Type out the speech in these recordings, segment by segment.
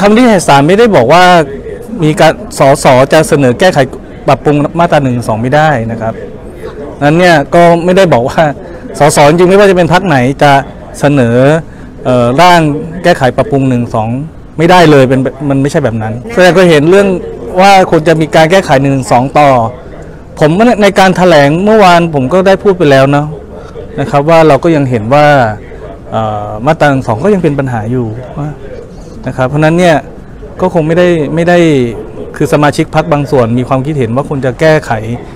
คำวินิจฉัยศาลไม่ได้บอกว่ามีการสสจะเสนอแก้ไขปรับปรุงมาตรา112ไม่ได้นะครับนั้นเนี่ยก็ไม่ได้บอกว่าสสจริงไม่ว่าจะเป็นพรรคไหนจะเสนอร่างแก้ไขปรับปรุง112ไม่ได้เลยมันไม่ใช่แบบนั้นแสดงก็เห็นเรื่องว่าควรจะมีการแก้ไข112ต่อผมในการแถลงเมื่อวานผมก็ได้พูดไปแล้วนะครับว่าเราก็ยังเห็นว่ามาตรา112ก็ยังเป็นปัญหาอยู่นะครับเพราะนั้นเนี่ยก็คงไม่ได้คือสมาชิกพรรคบางส่วนมีความคิดเห็นว่าควรจะแก้ไข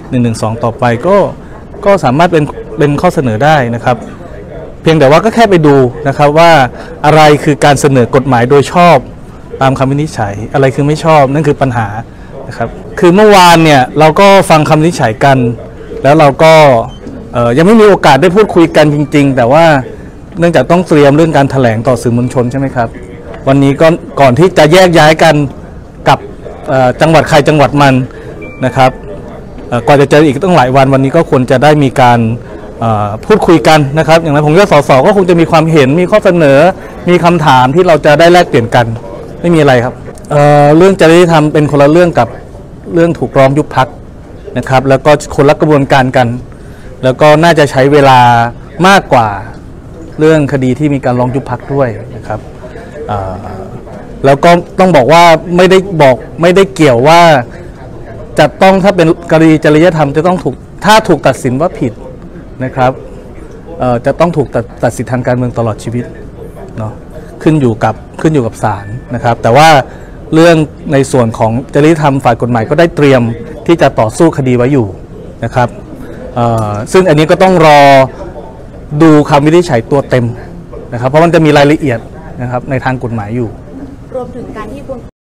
112ต่อไปก็สามารถเป็นข้อเสนอได้นะครับเพียงแต่ว่าก็แค่ไปดูนะครับว่าอะไรคือการเสนอกฎหมายโดยชอบตามคำวินิจฉัยอะไรคือไม่ชอบนั่นคือปัญหานะครับคือเมื่อวานเนี่ยเราก็ฟังคำวินิจฉัยกันแล้วเราก็ยังไม่มีโอกาสได้พูดคุยกันจริงๆแต่ว่าเนื่องจากต้องเตรียมเรื่องการแถลงต่อสื่อมวลชนใช่ไหมครับวันนี้ก็ก่อนที่จะแยกย้ายกันกับจังหวัดใครจังหวัดมันนะครับก่อนจะเจออีกตั้งหลายวันนี้ก็ควรจะได้มีการพูดคุยกันนะครับอย่างไรผมว่าสสก็คงจะมีความเห็นมีข้อเสนอมีคำถามที่เราจะได้แลกเปลี่ยนกันไม่มีอะไรครับเรื่องจริยธรรมเป็นคนละเรื่องกับเรื่องถูกร้องยุบพรรคนะครับแล้วก็คนละกระบวนการกันแล้วก็น่าจะใช้เวลามากกว่าเรื่องคดีที่มีการร้องยุบพรรคด้วยนะครับแล้วก็ต้องบอกว่าไม่ได้เกี่ยวว่าจะต้องถ้าเป็นคดีจริยธรรมจะต้องถ้าถูกตัดสินว่าผิดนะครับจะต้องถูกตัดสิทธิทางการเมืองตลอดชีวิตเนาะขึ้นอยู่กับศาลนะครับแต่ว่าเรื่องในส่วนของจริยธรรมฝ่ายกฎหมายก็ได้เตรียมที่จะต่อสู้คดีไว้อยู่นะครับซึ่งอันนี้ก็ต้องรอดูคำวินิจฉัยตัวเต็มนะครับเพราะมันจะมีรายละเอียดนะครับในทางกฎหมายอยู่รวมถึงการที่คุณ